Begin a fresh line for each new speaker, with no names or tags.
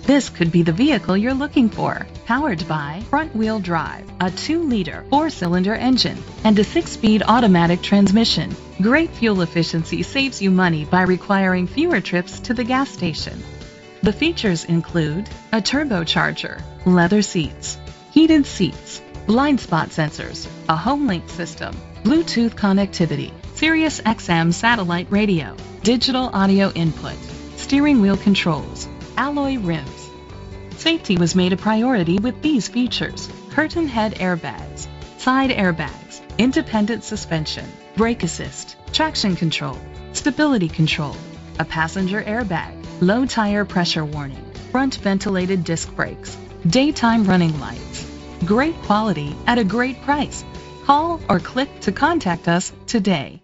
This could be the vehicle you're looking for. Powered by front-wheel drive, a 2-liter 4-cylinder engine, and a 6-speed automatic transmission. Great fuel efficiency saves you money by requiring fewer trips to the gas station. The features include a turbocharger, leather seats, heated seats, blind spot sensors, a HomeLink system, Bluetooth connectivity, Sirius XM satellite radio, digital audio input, steering wheel controls, alloy rims. Safety was made a priority with these features: curtain head airbags, side airbags, independent suspension, brake assist, traction control, stability control, a passenger airbag, low tire pressure warning, front ventilated disc brakes, daytime running lights. Great quality at a great price. Call or click to contact us today.